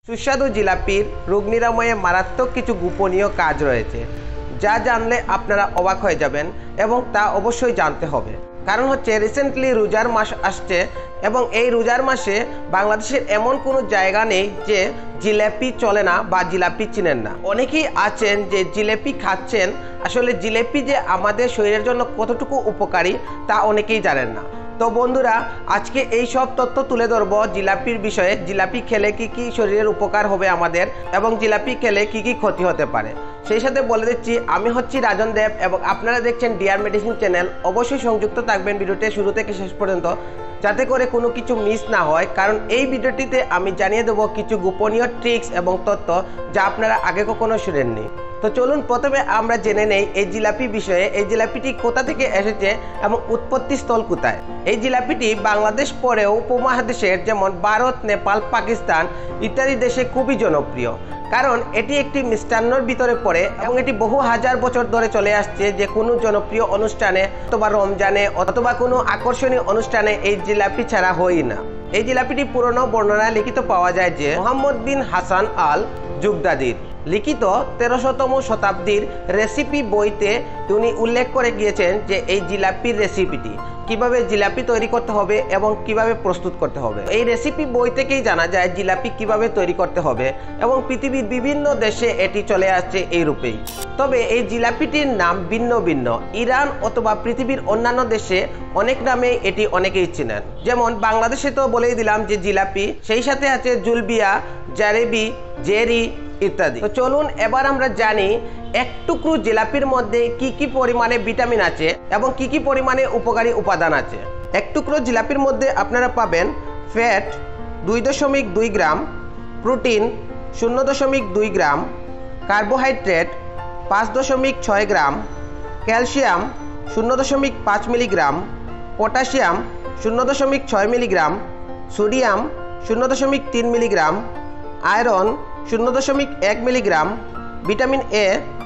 সুস্বাদু জিলাপির রোগ নিরাময়ে মারাত্মক কিছু গোপনীয় কাজ রয়েছে, যা জানলে আপনারা অবাক হয়ে যাবেন এবং তা অবশ্যই জানতে হবে। কারণ হচ্ছে রিসেন্টলি রোজার মাস আসছে এবং এই রোজার মাসে বাংলাদেশের এমন কোনো জায়গা নেই যে জিলাপি চলে না বা জিলাপি চিনেন না। অনেকেই আছেন যে জিলাপি খাচ্ছেন, আসলে জিলাপি যে আমাদের শরীরের জন্য কতটুকু উপকারী তা অনেকেই জানেন না। তো বন্ধুরা, আজকে এই সব তথ্য তুলে ধরবো জিলাপির বিষয়ে। জিলাপি খেলে কি কি শরীরের উপকার হবে আমাদের এবং জিলাপি খেলে কি কি ক্ষতি হতে পারে। সেই সাথে বলে দিচ্ছি, আমি হচ্ছি রাজন দেব এবং আপনারা দেখছেন ডিয়ার মেডিসিন চ্যানেল। অবশ্যই সংযুক্ত থাকবেন ভিডিওটি শুরু থেকে শেষ পর্যন্ত, যাতে করে কোনো কিছু মিস না হয়। কারণ এই ভিডিওটিতে আমি জানিয়ে দেবো কিছু গোপনীয় ট্রিক্স এবং তথ্য যা আপনারা আগে কখনো শুনেননি। তো চলুন প্রথমে আমরা জেনে নেই এই জিলাপি বিষয়ে। এই জিলাপিটি কোথা থেকে এসেছে এবং উৎপত্তি স্থল কোথায়। এই জিলাপিটি বাংলাদেশ পরেও উপমহাদেশের যেমন ভারত, নেপাল, পাকিস্তান ইত্যাদি দেশে খুবই জনপ্রিয়। কারণ এটি একটি মিষ্টান্নর ভিতরে পড়ে এবং এটি বহু হাজার বছর ধরে চলে আসছে। যে কোনো জনপ্রিয় অনুষ্ঠানে অথবা রমজানে অথবা কোনো আকর্ষণীয় অনুষ্ঠানে এই জিলাপি ছাড়া হয় না। এই জিলাপিটি পুরনো বর্ণনায় লিখিত পাওয়া যায় যে মোহাম্মদ বিন হাসান আল জুগদাদির লিখিত 1300তম শতাব্দীর রেসিপি বইতে উনি উল্লেখ করে গিয়েছেন যে এই জিলাপির রেসিপিটি কিভাবে জিলাপি তৈরি করতে হবে এবং কিভাবে প্রস্তুত করতে হবে। এই রেসিপি বই থেকেই জানা যায় জিলাপি কিভাবে তৈরি করতে হবে এবং পৃথিবীর বিভিন্ন দেশে এটি চলে আসছে এই রূপেই। তবে এই জিলাপিটির নাম ভিন্ন ভিন্ন। ইরান অথবা পৃথিবীর অন্যান্য দেশে অনেক নামে এটি অনেকেই চেনেন। যেমন বাংলাদেশে তো বলেই দিলাম যে জিলাপি, সেই সাথে আছে জুলবিয়া, জারেবি, জেরি ইত্যাদি। তো চলুন এবার আমরা জানি এক টুকরো জিলাপির মধ্যে কি কি পরিমাণে ভিটামিন আছে এবং কি কি পরিমাণে উপকারী উপাদান আছে। এক টুকরো জিলাপির মধ্যে আপনারা পাবেন fat 2.2 gram, protein 0.2 gram, carbohydrate 5.6 gram, calcium 0.5 milligram, potassium 0.6 milligram, sodium 0.3 milligram, iron 0.1 milligram, vitamin A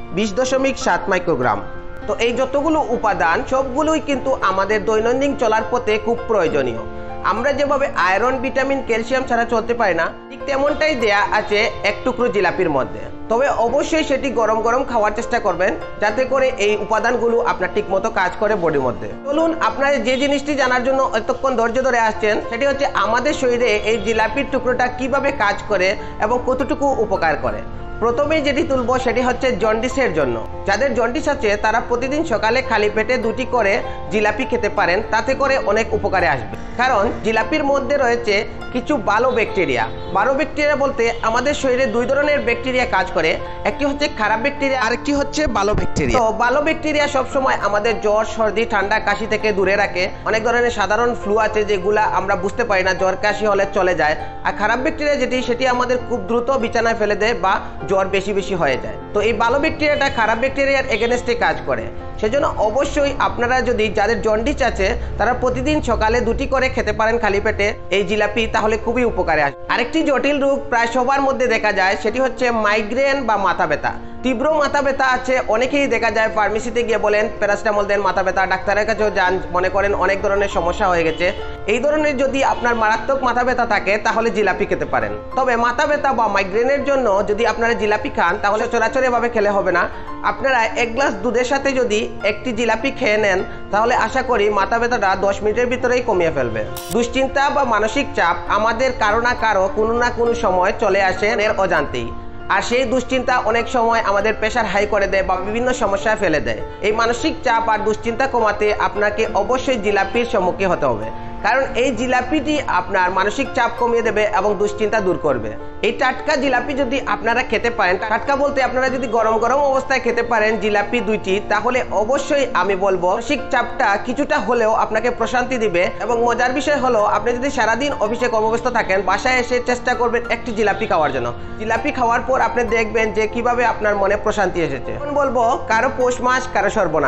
20.7 microgram. তো এই যতগুলো উপাদান সবগুলোই কিন্তু আমাদের দৈনন্দিন চলার পথে খুব প্রয়োজনীয়। আমরা যেভাবে আয়রন, ভিটামিন, ক্যালসিয়াম ছাড়া চলতে পারি না, ঠিক তেমনটাই দেয়া আছে এক টুকরো জিলাপির মধ্যে। তবে অবশ্যই সেটি গরম গরম খাওয়ার চেষ্টা করবেন, যাতে করে এই উপাদানগুলো আপনার ঠিকমতো কাজ করে বডির মধ্যে। চলুন আপনারা যে জিনিসটি জানার জন্য এতক্ষণ ধৈর্য ধরে আসছেন, সেটি হচ্ছে আমাদের শরীরে এই জিলাপির টুকরোটা কিভাবে কাজ করে এবং কতটুকু উপকার করে। প্রথমেই যেটি তুলব সেটি হচ্ছে জন্ডিসের জন্য। যাদের জন্ডিস আছে তারা প্রতিদিন সকালে খালি পেটে 2টি করে জিলাপি খেতে পারেন, তাতে করে অনেক উপকারে আসবে। কারণ জিলাপির মধ্যে রয়েছে কিছু ভালো ব্যাকটেরিয়া। ভালো ব্যাকটেরিয়া বলতে আমাদের শরীরে 2 ধরনের ব্যাকটেরিয়া কাজ করে, একটি হচ্ছে খারাপ ব্যাকটেরিয়া, আরেকটি হচ্ছে ভালো ব্যাকটেরিয়া। তো ভালো ব্যাকটেরিয়া সবসময় আমাদের জ্বর, সর্দি, ঠান্ডা, কাশি থেকে দূরে রাখে। অনেক ধরনের সাধারণ ফ্লু আছে যেগুলা আমরা বুঝতে পারি না, জ্বর কাশি হলে চলে যায়। আর খারাপ ব্যাকটেরিয়া সেটি আমাদের খুব দ্রুত বিছানায় ফেলে দেয় বা জ্বর বেশি হয়ে যায়। তো এই ভালো ব্যাকটেরিয়াটা খারাপ ব্যাকটেরিয়ার এগেনস্টে কাজ করে। সেজন্য অবশ্যই আপনারা যদি যাদের জন্ডিস আছে তারা প্রতিদিন সকালে 2টি করে খেতে পারেন খালি পেটে এই জিলাপি, তাহলে খুবই উপকারে আসে। আরেকটি জটিল রোগ প্রায় সবার মধ্যে দেখা যায়, সেটি হচ্ছে মাইগ্রেন বা মাথা ব্যথা। তীব্র মাথা ব্যথা আছে, অনেকেই দেখা যায় ফার্মেসিতে গিয়ে বলেন প্যারাসিটামল দেন মাথা ব্যথা, ডাক্তারের কাছেও যান, মনে করেন অনেক ধরনের সমস্যা হয়ে গেছে। এই ধরনের যদি আপনার মারাত্মক মাথা ব্যথা থাকে তাহলে জিলাপি খেতে পারেন। তবে মাথা ব্যথা বা মাইগ্রেনের জন্য যদি আপনারা জিলাপি খান তাহলে চোরাচরে ভাবে খেলে হবে না। আপনারা 1 গ্লাস দুধের সাথে যদি একটি জিলাপি খেয়ে নেন তাহলে আশা করি মাথা ব্যথাটা 10 মিনিটের ভিতরেই কমিয়ে ফেলবে। দুশ্চিন্তা বা মানসিক চাপ আমাদের কারো না কারো কোনো না কোনো সময় চলে আসে এর অজান্তেই। আর সেই দুশ্চিন্তা অনেক সময় আমাদের প্রেশার হাই করে দেয় বা বিভিন্ন সমস্যায় ফেলে দেয়। এই মানসিক চাপ আর দুশ্চিন্তা কমাতে আপনাকে অবশ্যই জিলাপির সম্মুখীন হতে হবে, কারণ এই জিলাপিটি আপনার মানসিক চাপ কমিয়ে দেবে এবং দুশ্চিন্তা দূর করবে। এই টাটকা জিলাপি যদি আপনারা খেতে পারেন, টাটকা বলতে আপনারা যদি গরম গরম অবস্থায় খেতে পারেন জিলাপি 2টি, তাহলে অবশ্যই আমি বলবো মানসিক চাপটা কিছুটা হলেও আপনাকে প্রশান্তি দিবে। এবং মজার বিষয় হলো, আপনি যদি সারাদিন অফিসে কর্মব্যস্ত থাকেন, বাসায় এসে চেষ্টা করবেন একটি জিলাপি খাওয়ার জন্য। জিলাপি খাওয়ার পর আপনি দেখবেন যে কিভাবে আপনার মনে প্রশান্তি এসেছে। এখন বলবো কারো পৌষ মাস, কারো সর্বনাশ।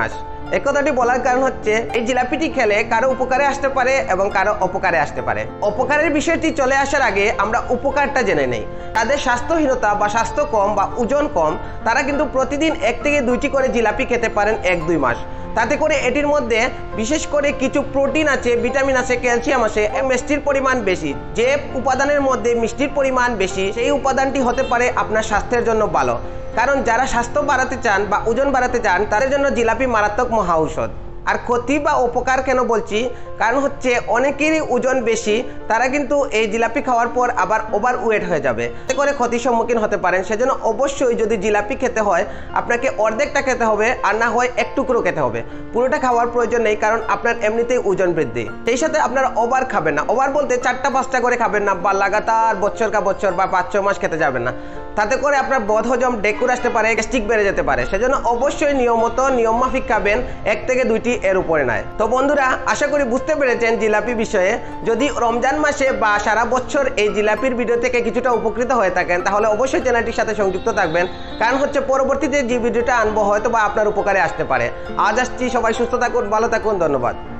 এই কথাটি বলার কারণ হচ্ছে এই জিলাপিটি খেলে কারো উপকারে আসতে পারে এবং কারো অপকারে আসতে পারে। অপকারের বিষয়টি চলে আসার আগে আমরা উপকারটা জেনে নেই। তাদের স্বাস্থ্যহীনতা বা স্বাস্থ্য কম বা ওজন কম, তারা কিন্তু প্রতিদিন 1 থেকে 2টি করে জিলাপি খেতে পারেন 1-2 মাস। তাতে করে এটির মধ্যে বিশেষ করে কিছু প্রোটিন আছে, ভিটামিন আছে, ক্যালসিয়াম আছে, মিষ্টির পরিমাণ বেশি। যে উপাদানের মধ্যে মিষ্টির পরিমাণ বেশি সেই উপাদানটি হতে পারে আপনার স্বাস্থ্যের জন্য ভালো। কারণ যারা স্বাস্থ্য বাড়াতে চান বা ওজন বাড়াতে চান তাদের জন্য জিলাপি মারাত্মক মহা ঔষধ। আর ক্ষতি বা উপকার কেন বলছি, কারণ হচ্ছে অনেকেরই ওজন বেশি, তারা কিন্তু এই জিলাপি খাওয়ার পর আবার ওভার ওয়েট হয়ে যাবে, এতে করে ক্ষতির সম্মুখীন হতে পারেন। সেজন্য অবশ্যই যদি জিলাপি খেতে হয় আপনাকে অর্ধেকটা খেতে হবে, আর না হয় 1 টুকরো খেতে হবে। পুরোটা খাওয়ার প্রয়োজন নেই, কারণ আপনার এমনিতেই ওজন বৃদ্ধি। সেই সাথে আপনারা ওভার খাবেন না। ওভার বলতে 4টা-5টা করে খাবেন না, বা লাগাতার বছর বা 5-6 মাস খেতে যাবেন না। তাতে করে আপনার বদহজম, ডেকুর আসতে পারে, গ্যাস্ট্রিক বেড়ে যেতে পারে। সেজন্য অবশ্যই নিয়ম মাফিক খাবেন, 1 থেকে 2টি এর উপরে নয়। তো বন্ধুরা, আশা করি বুঝতে পেরেছেন জিলাপি বিষয়ে। যদি রমজান মাসে বা সারা বছর এই জিলাপির ভিডিও থেকে কিছুটা উপকৃত হয়ে থাকেন, তাহলে অবশ্যই চ্যানেলটির সাথে সংযুক্ত থাকবেন। কারণ হচ্ছে পরবর্তীতে যে ভিডিওটা আনবো হয়তো বা আপনার উপকারে আসতে পারে। আজ আসছি, সবাই সুস্থ থাকুন, ভালো থাকুন, ধন্যবাদ।